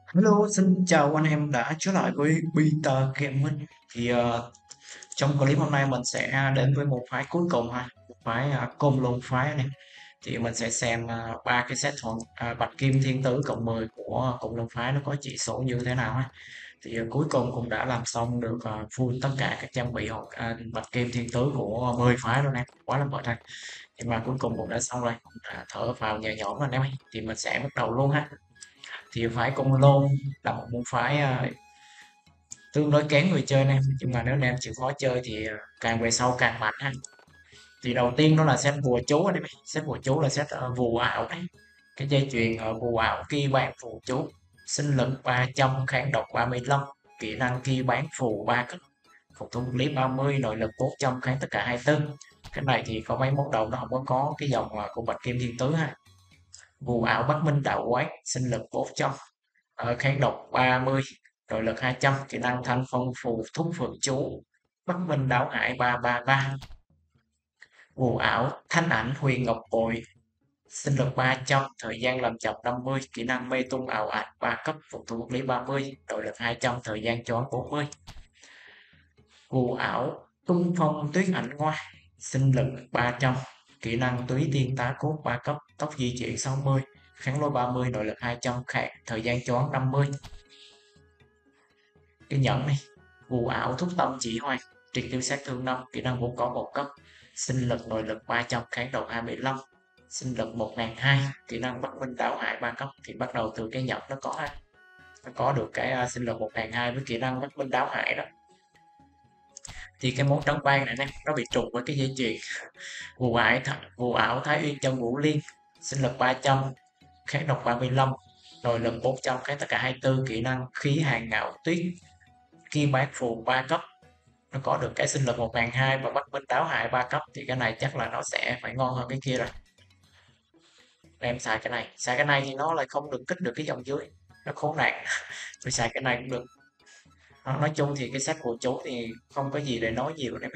Hello, xin chào anh em đã trở lại với Peter Gaming. Trong clip hôm nay mình sẽ đến với một phái cuối cùng ha, một phái Côn Lôn phái này. Thì mình sẽ xem ba cái set thuận Bạch Kim Thiên Tứ cộng 10 của Côn Lôn phái nó có chỉ số như thế nào ha. Cuối cùng cũng đã làm xong được full tất cả các trang bị Bạch Kim Thiên Tứ của 10 phái luôn em, quá là mệt ha. Nhưng mà cuối cùng cũng đã xong rồi, cũng đã thở vào nhẹ nhõm rồi anh em ơi. Thì mình sẽ bắt đầu luôn ha. Thì phái Côn Lôn là một môn phái tương đối kén người chơi nè, nhưng mà nếu anh em chịu khó chơi thì càng về sau càng mạnh ha. Thì đầu tiên đó là set bùa chú anh em. Set bùa chú là set phù ảo đấy, cái dây chuyền phù ảo khi bạn phù chú, sinh lực 300, kháng độc 35, kỹ năng khi bán phù 3 cấp, phục thủ vật lý 30, nội lực 400, kháng tất cả 24. Cái này thì có mấy món đầu nó không có cái dòng của bạch kim thiên tứ ha. Phù ảo Bắc Minh Đạo Quán, sinh lực 400, kháng độc 30, nội lực 200, kỹ năng thanh phong phù thúc phượng chú, Bắc Minh Đáo Hải 333. Phù ảo Thanh Ảnh Huyền Ngọc Bội, sinh lực 300, thời gian làm chậm 50, kỹ năng mê tung ảo ảnh 3 cấp, phục thủ vật lý 30, nội lực 200, thời gian choáng 40. Phù ảo Tung Phong Tuyết Ảnh Ngoa, sinh lực 300, kỹ năng túy tiên tá cốt 3 cấp, tốc di chuyển 60, kháng lôi 30, nội lực 200, thời gian choáng 50. Cái nhẫn này, phù ảo Thúc Tâm Chỉ Hoan, triệt tiêu sát thương 5, kỹ năng vốn có 1 cấp, sinh lực nội lực 300, kháng độc 215, sinh lực 1002, kỹ năng Bắc Minh Đảo Hải 3 cấp. Thì bắt đầu từ cái nhẫn nó có được cái sinh lực 1002 với kỹ năng Bắc Minh Đảo Hải đó. Thì cái món trắng ban này nè, nó bị trùng với cái dây chuyền phù ảo Thái Uyên Chân Vũ Liên, sinh lực 300, kháng độc 35, nội lực 400, kháng tất cả 24, kỹ năng khí hàng ngạo tuyết, kim bát phù 3 cấp. Nó có được cái sinh lực 1002 và Bắc Minh Đáo Hại 3 cấp. Thì cái này chắc là nó sẽ phải ngon hơn cái kia rồi. Em xài cái này thì nó lại không được kích được cái dòng dưới, nó khốn nạn. Tôi xài cái này cũng được. Nói chung thì cái set của chú thì không có gì để nói nhiều đấy,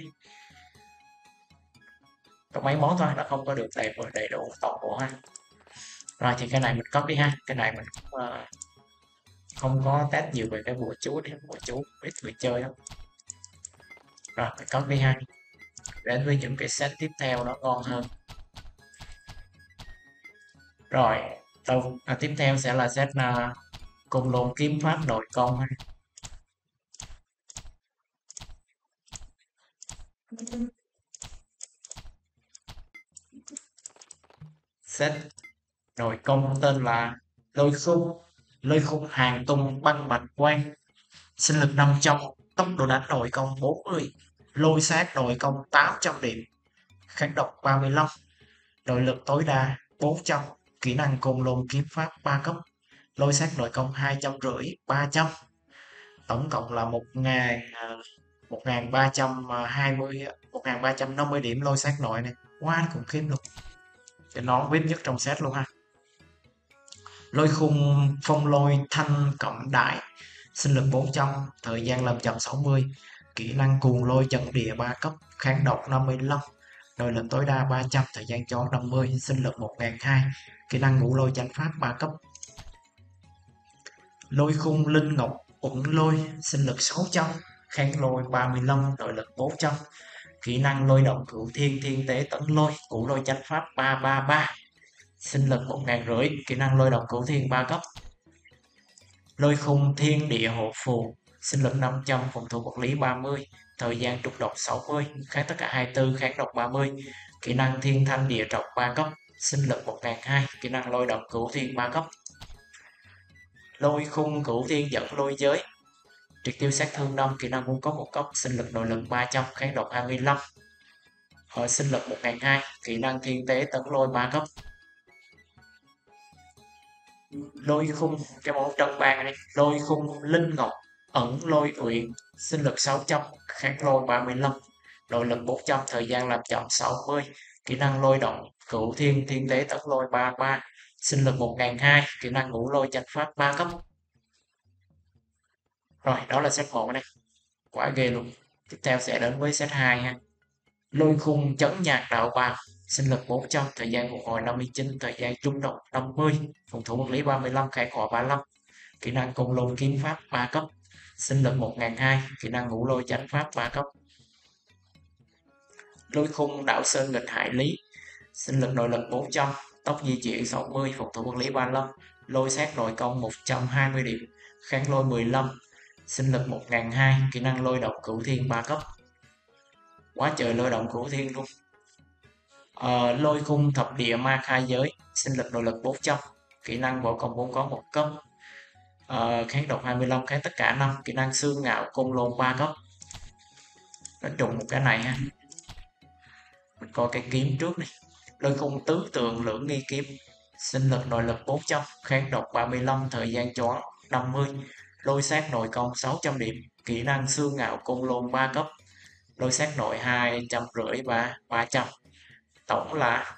có mấy món thôi, nó không có được đầy đủ toàn bộ ha. Rồi thì cái này mình copy ha, cái này mình cũng không có test nhiều về cái bùa chú, để bùa chú ít người chơi lắm. Rồi mình copy ha, đến với những cái set tiếp theo nó ngon hơn. Rồi tiếp theo sẽ là set cùng lồn kiếm pháp nội công ha. Set nội công tên là lôi khung hàng tung băng bạch quang, sinh lực 500, tốc độ đánh nội công 40, lôi sát nội công 800 điểm, kháng độc 35, nội lực tối đa 400, kỹ năng cùng lồn kiếm pháp 3 cấp, lôi sát nội công 250, 300, tổng cộng là 1320, 1350 điểm lôi sát nội này, quá khủng khiếp luôn. Cái nón VIP nhất trong set luôn ha. Lôi khung phong lôi thanh cộng đại, sinh lực 400, thời gian làm chậm 60, kỹ năng cuồng lôi chấn địa 3 cấp, kháng độc 55, nội lực tối đa 300, thời gian choáng 50, sinh lực 1002, kỹ năng ngũ lôi chánh pháp 3 cấp. Lôi khung linh ngọc uẩn lôi, sinh lực 600, kháng lôi 35, nội lực 400, kỹ năng lôi động cửu thiên thiên tế tấn lôi, ngũ lôi chánh pháp 333, sinh lực 1500, kỹ năng lôi động cửu thiên 3 cấp. Lôi khung thiên địa hộ phù, sinh lực 500, phòng thủ vật lý 30, thời gian trục độc 60, kháng tất cả 24, kháng độc 30, kỹ năng thiên thanh địa trọc 3 cấp, sinh lực 1002, kỹ năng lôi động cửu thiên 3 cấp. Lôi khung cửu thiên dẫn lôi giới, triệt tiêu sát thương 5, kỹ năng vốn có 1 cấp, sinh lực nội lực 300, kháng độc 25, sinh lực 1002, kỹ năng thiên tế tấn lôi 3 cấp. Lôi khung cái món trân bang này, lôi khung linh ngọc ẩn lôi uyển, sinh lực 600, kháng lôi 35, nội lực 400, thời gian làm chậm 60, kỹ năng lôi động cửu thiên thiên tế tấn lôi 33, sinh lực 1002, kỹ năng ngũ lôi chánh pháp 3 cấp. Rồi đó là set 1 này, quá ghê luôn. Tiếp theo sẽ đến với set 2 ha. Lôi khung chấn nhạc đạo bào, sinh lực 400, thời gian phục hồi 59, thời gian trung động 50, phòng thủ vật lý 35, khai hỏa 35, kỹ năng côn lôn kiếm pháp 3 cấp, sinh lực 1.200, kỹ năng ngũ lôi chánh pháp 3 cấp, lôi khung đạo sơn nghịch hải lý, sinh lực nội lực 400, tốc di chuyển 60, phòng thủ vật lý 35, lôi sát nội công 120 điểm, kháng lôi 15, sinh lực 1.200, kỹ năng lôi động cửu thiên 3 cấp. Quá trời lôi động cửu thiên luôn. Lôi khung thập địa ma khai giới, sinh lực nội lực 400, kỹ năng võ công 4 có 1 cấp, kháng độc 25, kháng tất cả 5, kỹ năng xương ngạo côn lôn 3 cấp. Nó trùng một cái này ha. Mình coi cái kiếm trước đi. Lôi khung tứ tượng lưỡng nghi kiếm, sinh lực nội lực 400, kháng độc 35, thời gian choáng 50, lôi sát nội công 600 điểm, kỹ năng xương ngạo côn lôn 3 cấp, lôi sát nội 250 và 300. Tổng là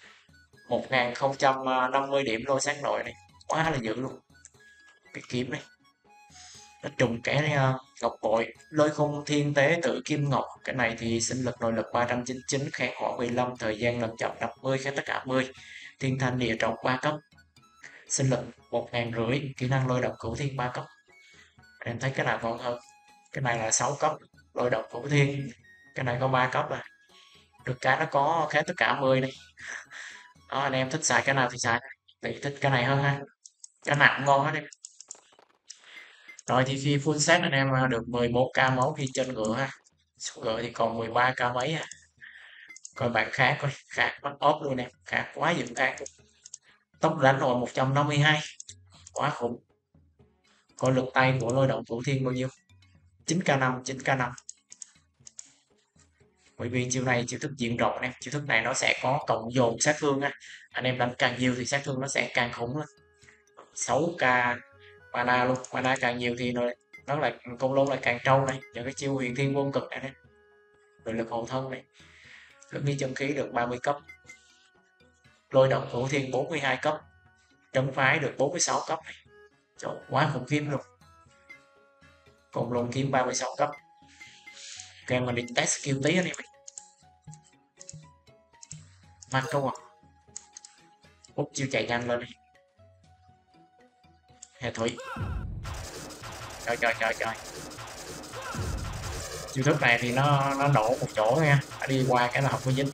1050 điểm lôi sát nội này. Quá là dữ luôn. Cái kiếm này. Nó trùng cái ngọc bội, lôi khung thiên tế tự kim ngọc. Cái này thì sinh lực nội lực 399, kháng hỏa 15, thời gian lần chậm 50, kháng tất cả 10, thiên thanh địa trọng 3 cấp, sinh lực 1500, kỹ năng lôi động cửu thiên 3 cấp. Em thấy cái nào ngon hơn? Cái này là 6 cấp lôi động cửu thiên, cái này có 3 cấp à. Được cái nó có kháng tất cả 10 này. Đó, anh em thích xài cái nào thì xài, thì thích cái này hơn ha, cái nào cũng ngon hết em. Rồi thì khi full set anh em được 11k máu khi trên ngựa ha, xuống ngựa thì còn 13k mấy à. Coi bạn khác coi, khác bắt ốp luôn em, khác quá dựng khác. Tốc đánh rồi 152, quá khủng. Coi lực tay của lôi động cửu thiên bao nhiêu, 9k5, 9k5. Bởi vì chiêu này chiêu thức diện rộng em, chiêu thức này nó sẽ có cộng dồn sát thương á, anh em đánh càng nhiều thì sát thương nó sẽ càng khủng lên. 6k mana luôn, mana càng nhiều thì nó lại công lôn lại càng trâu này, những cái chiêu huyền thiên vô cực này, rồi lực hộ thân này, lực nghi chân khí được 30 cấp, lôi động cửu thiên 42 cấp, trấn phái được 46 cấp này. Trời, quá khủng khiếp luôn. Côn lôn kiếm 36 cấp. Ok, mình đi test skill tí anh em. Mắt câu à, úp chiêu chạy nhanh lên đi. Hệ thủy. Trời trời trời trời. Chiêu thức này thì nó nổ một chỗ nha, đi qua cái là không có dính.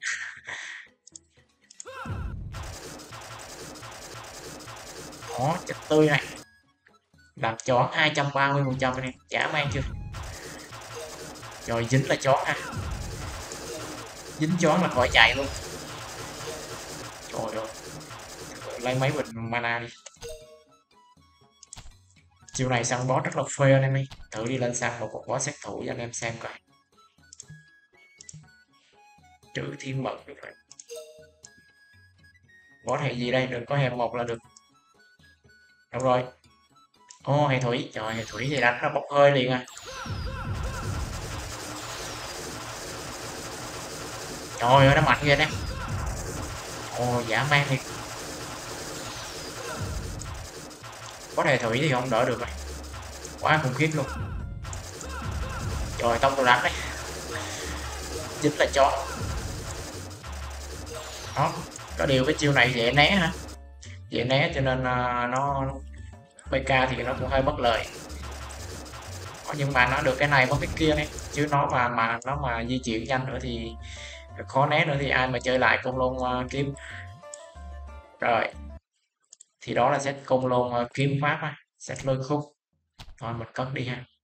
Đó, chất tươi này. Làm chó 230% anh em, chả mang chưa. Rồi dính là chó ha. Dính chó là khỏi chạy luôn. Trời ơi. Lấy mấy bình mana đi. Chiều này săn boss rất là phê anh em ơi. Thử đi lên săn một con boss sát thủ cho anh em xem coi. Trữ thiên mật được rồi. Boss hệ gì đây, đừng có hẹp một là được. Đâu rồi. Ô, hệ thủy, trời, hệ thủy thì đánh nó bốc hơi liền à. Trời ơi, nó mạnh ghê nè. Ồ, dã man thiệt. Có hệ thủy thì không đỡ được rồi. Quá khủng khiếp luôn. Trời, tông tôi đánh đấy. Chính là chó. Đó, có điều cái chiêu này dễ né hả? Dễ né cho nên nó PK thì nó cũng hơi bất lợi. Nhưng mà nó được cái này mất cái kia đấy, chứ nó mà nó mà di chuyển nhanh nữa thì khó né nữa thì ai mà chơi lại côn lôn kiếm. Rồi thì đó là set côn lôn kiếm pháp á, set lôi khúc. Thôi mình cất đi ha.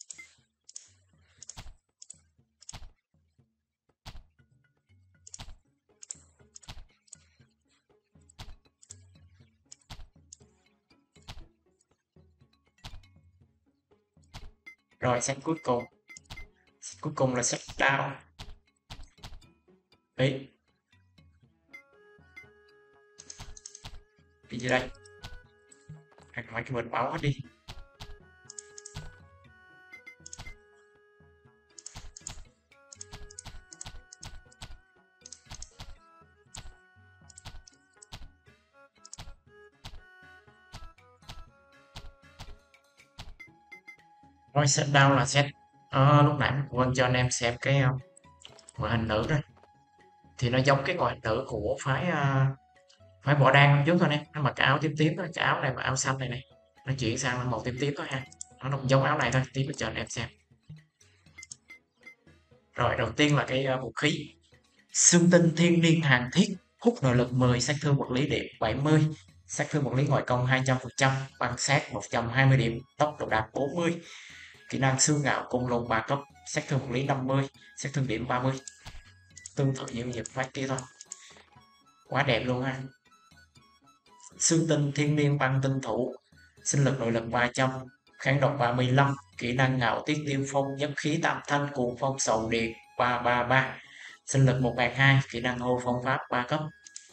Rồi set cuối cùng là set down. Đấy, đi đây, hoặc mấy cái bình báo hết đi. Rồi set down là set lúc nãy mình quên cho anh em xem cái ngoại hình nữ đó, thì nó giống cái ngoại hình nữ của phái phái võ đan trước thôi nè, nó mặc cái áo tím tím, cái áo này mà áo xanh này này, Nó chuyển sang màu tím tiếp thôi ha, nó cũng giống áo này thôi, tí bên trên em xem. Rồi đầu tiên là cái vũ khí xương tinh thiên niên hàn thiết, hút nội lực 10, sát thương vật lý điểm 70, sát thương vật lý ngoại công 200%, băng sát 120 điểm, tốc độ đạp 40, kỹ năng xương ngạo cung lôn 3 cấp, sát thương vật lý 50, sát thương điểm 30, tương tự như những phát kia thôi, quá đẹp luôn ha. Xương tinh thiên niên băng tinh thủ, sinh lực nội lực 300, kháng độc 35, kỹ năng ngạo tiết tiêu phong nhất khí tam thanh cuồng phong sầu điện 333, sinh lực 1002, kỹ năng hô phong pháp 3 cấp.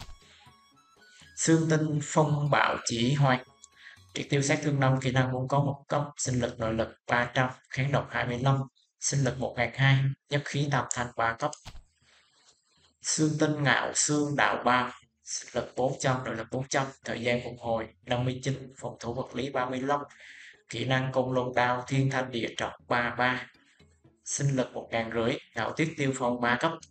Xương tinh phong bạo chỉ hoành, triệt tiêu sát thương 5, kỹ năng vốn có 1 cấp, sinh lực nội lực 300, kháng độc 25, sinh lực 1002, nhất khí tam thanh 3 cấp. Xương tinh ngạo xương đạo bào, sinh lực 400, nội lực 400, thời gian phục hồi 59, phòng thủ vật lý 35, kỹ năng công lôn đao thiên thanh địa trọc 33, sinh lực 1500, ngạo tuyết tiêu phong 3 cấp.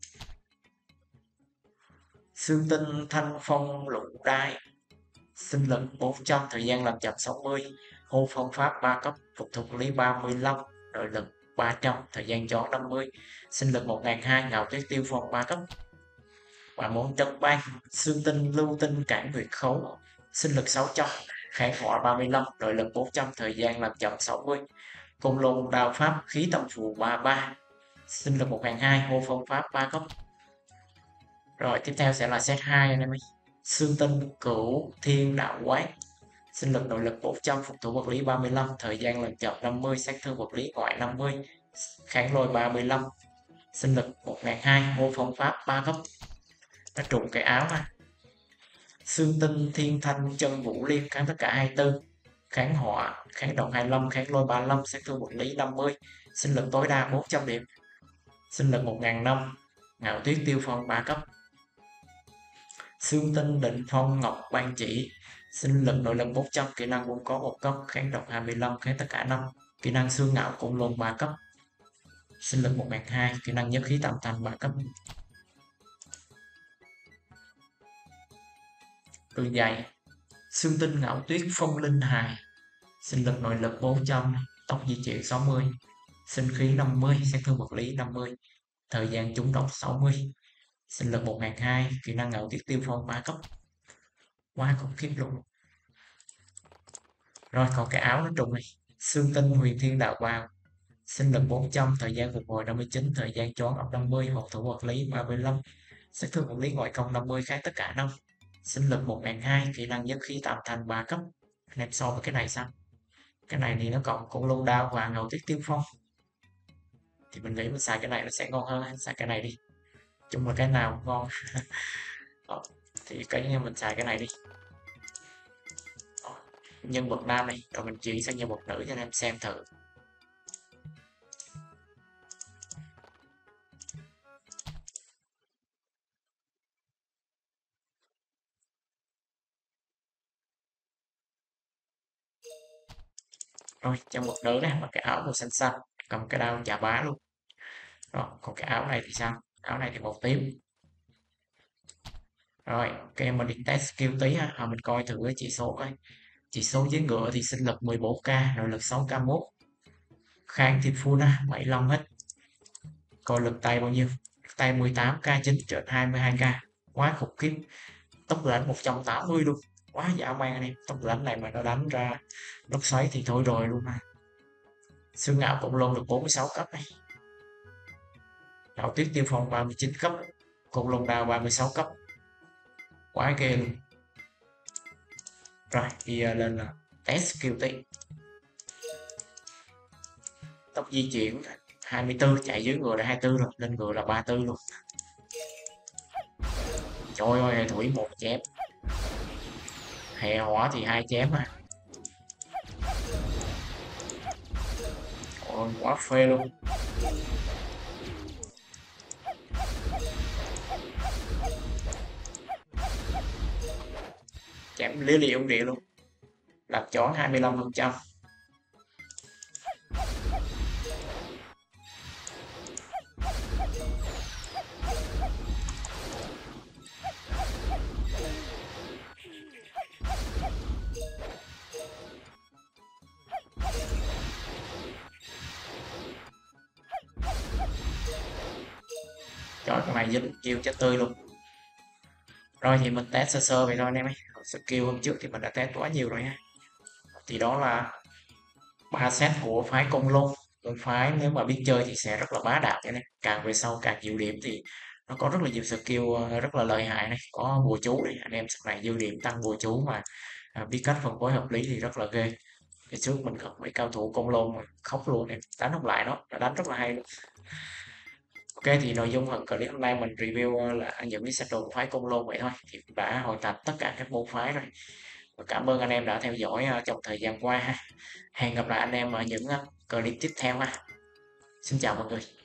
Xương tinh thanh phong lục đai, sinh lực 400, thời gian làm chậm 60, hô phong pháp 3 cấp, phục thuộc lý 35, nội lực 300, thời gian chó 50, sinh lực 1200, ngạo tuyết tiêu phong 3 cấp. Và môn trấn bang, xương tinh lưu tinh cản nguyệt khấu, sinh lực 600, kháng hỏa 35, nội lực 400, thời gian làm chậm 60, cung lôn đao pháp khí tâm phù 33, sinh lực 1200, hô phong pháp 3 cấp. Rồi tiếp theo sẽ là set 2 anh em ơi. Xương tinh cửu thiên đạo quán, sinh lực nội lực 400, phục thủ vật lý 35, thời gian làm chậm 50, sát thương vật lý ngoại 50, kháng lôi 35, sinh lực 1200, hô phong pháp 3 cấp. Nó trùng cái áo ha. Xương tinh thiên thanh chân vũ liên, kháng tất cả 24, kháng hỏa, kháng độc 25, kháng lôi 35, sát thương vật lý 50, sinh lực tối đa 400 điểm, sinh lực 1005, ngạo tuyết tiêu phong 3 cấp. Xương tinh định phong ngọc ban chỉ, sinh lực nội lực 400, kỹ năng vốn có 1 cấp, kháng độc 25, kháng tất cả 5, kỹ năng xương ngạo cung lôn 3 cấp, sinh lực 1200, kỹ năng nhất khí tam thanh 3 cấp. Đôi giày xương tinh ngạo tuyết phong linh hài, sinh lực nội lực 400, tốc di chuyển 60, sinh khí 50, sát thương vật lý 50, thời gian trúng độc 60, sinh lực 1200, kỹ năng ngạo tuyết tiêu phong 3 cấp. Quá khủng khiếp luôn. Rồi còn cái áo nó trùng này, xương tinh huyền thiên đạo bào, sinh lực 400, thời gian phục hồi 59, thời gian choáng ốc 50, hộ thủ vật lý 35, sát thương vật lý ngoại công 50, kháng tất cả 5, sinh lực 1200, kỹ năng nhất khí tam thanh 3 cấp. Anh em so với cái này sao? Cái này thì nó còn cũng lôn đao và ngầu tuyết tiên phong, thì mình nghĩ mình xài cái này nó sẽ ngon hơn, xài cái này đi, chung là cái nào cũng ngon. Thì cái mình xài cái này đi. Nhân vật nam này, rồi mình chuyển sang nhân vật nữ cho anh em xem thử. Rồi trong một nữ này mặc cái áo màu xanh xanh, cầm cái đao chà bá luôn. Rồi còn cái áo này thì sao? Áo này thì màu tím. Rồi ok, mình đi test skill tí ha, mình coi thử cái chỉ số coi. Chỉ số với ngựa thì sinh lực 14k, nội lực 6k1, kháng thì full ha, 75 hết. Coi lực tay bao nhiêu? Lực tay 18k9 trượt 22k, quá khủng khiếp. Tốc độ đánh 180 luôn, quá dã man anh em. Tốc độ đánh này mà nó đánh ra lốc xoáy thì thôi rồi luôn mà. Xương ngạo cũng luôn được 46 cấp này. Đạo tuyết tiêu phong 39 cấp, cùng lông đao 36 cấp, quá ghê luôn. Rồi bây giờ lên là test skill tí. Tốc di chuyển 24, chạy dưới ngựa là 24 rồi, lên ngựa là 34 luôn. Trời ơi, hệ thủy 1 chém, hệ hỏa thì 2 chém à. Ôi, quá phê luôn. Chém lý liệu địa luôn, làm chón 25%. này dính chiêu chết tươi luôn. Rồi thì mình test sơ sơ vậy thôi anh em ơi. Skill hôm trước thì mình đã test quá nhiều rồi ha. Thì đó là 3 set của phái Côn Lôn. Một phái nếu mà biết chơi thì sẽ rất là bá đạo, cái này càng về sau càng nhiều điểm thì nó có rất là nhiều skill rất là lợi hại này, có bùa chú này anh em sau này dư điểm tăng bùa chú mà biết cách phân phối hợp lý thì rất là ghê. Ngày trước mình gặp mấy cao thủ Côn Lôn mà khóc luôn em, đánh không lại nó đánh rất là hay luôn. Ok thì nội dung phần clip hôm nay mình review là những cái set đồ của phái Côn Lôn vậy thôi, thì cũng đã hoàn thành tất cả các môn phái rồi. Và cảm ơn anh em đã theo dõi trong thời gian qua ha. Hẹn gặp lại anh em ở những clip tiếp theo ha. Xin chào mọi người.